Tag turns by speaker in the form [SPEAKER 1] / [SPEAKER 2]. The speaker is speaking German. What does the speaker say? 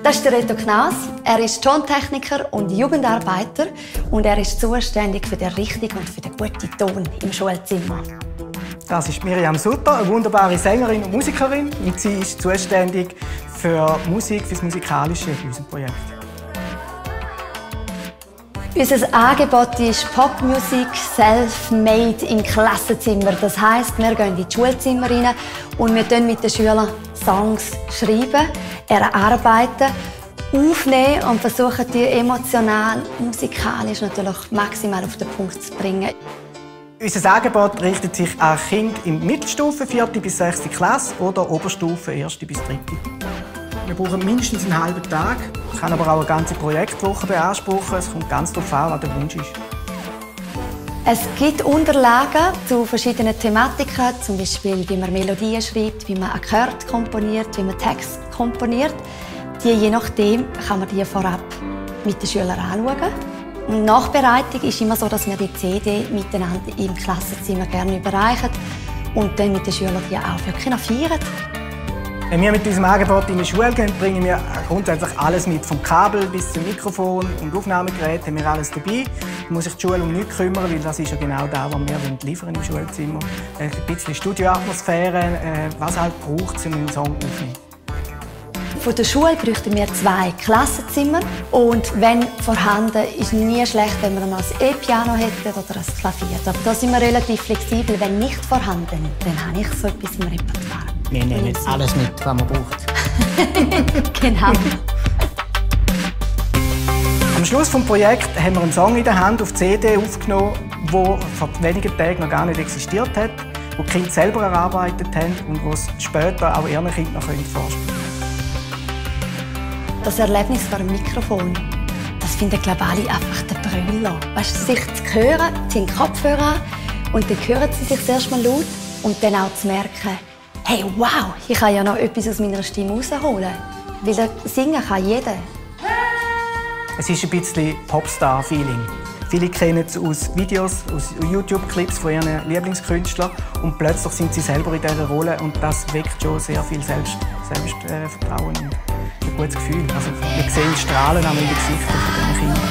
[SPEAKER 1] Das ist der Reto Knaus. Er ist Tontechniker und Jugendarbeiter und er ist zuständig für den richtigen und für den guten Ton im Schulzimmer.
[SPEAKER 2] Das ist Miriam Sutter, eine wunderbare Sängerin und Musikerin. Und sie ist zuständig für Musik, für das Musikalische in unserem Projekt.
[SPEAKER 1] Unser Angebot ist Popmusik self-made im Klassenzimmer. Das heisst, wir gehen in die Schulzimmer rein und wir mit den Schülern Songs schreiben, erarbeiten, aufnehmen und versuchen, die emotional, musikalisch natürlich maximal auf den Punkt zu bringen.
[SPEAKER 2] Unser Angebot richtet sich an Kinder in Mittelstufe, 4. bis 6. Klasse oder Oberstufe, 1. bis 3. Wir brauchen mindestens einen halben Tag. Es kann aber auch eine ganze Projektwoche beanspruchen. Es kommt ganz darauf an, was der Wunsch ist.
[SPEAKER 1] Es gibt Unterlagen zu verschiedenen Thematiken, zum Beispiel wie man Melodien schreibt, wie man Akkorde komponiert, wie man Text komponiert. Je nachdem kann man die vorab mit den Schülern anschauen. Und Nachbereitung ist immer so, dass wir die CD miteinander im Klassenzimmer gerne überreichen und dann mit den Schülern die auch wirklich noch feiern.
[SPEAKER 2] Wenn wir mit diesem Angebot in die Schule gehen, bringen wir grundsätzlich alles mit. Vom Kabel bis zum Mikrofon und Aufnahmegerät haben wir alles dabei. Da muss sich die Schule um nichts kümmern, weil das ist ja genau das, was wir liefern im Schulzimmer. Ein bisschen Studioatmosphäre, was halt braucht, um einen Song aufzunehmen.
[SPEAKER 1] Von der Schule bräuchten wir 2 Klassenzimmer. Und wenn vorhanden, ist nie schlecht, wenn wir noch ein E-Piano hätten oder ein Klavier. Aber da sind wir relativ flexibel. Wenn nicht vorhanden, dann habe ich so etwas im Repertoire.
[SPEAKER 2] Wir nehmen alles mit, was man braucht.
[SPEAKER 1] Genau.
[SPEAKER 2] Am Schluss des Projekts haben wir einen Song in der Hand auf CD aufgenommen, der vor wenigen Tagen noch gar nicht existiert hat, wo die Kinder selber erarbeitet haben und wo es später auch ihren Kindern noch vorspielen können.
[SPEAKER 1] Das Erlebnis vor dem Mikrofon, das finden, glaube ich, alle einfach den Brüller. Weißt du, sich zu hören, ziehen den Kopfhörer an und dann hören sie sich zuerst mal laut und dann auch zu merken, hey, wow, ich kann ja noch etwas aus meiner Stimme rausholen. Weil singen kann jeder.
[SPEAKER 2] Es ist ein bisschen Popstar-Feeling. Viele kennen es aus Videos, aus YouTube-Clips von ihren Lieblingskünstlern und plötzlich sind sie selber in dieser Rolle und das weckt schon sehr viel Selbstvertrauen und ein gutes Gefühl. Also, wir sehen Strahlen in den Gesichtern dieser Kinder.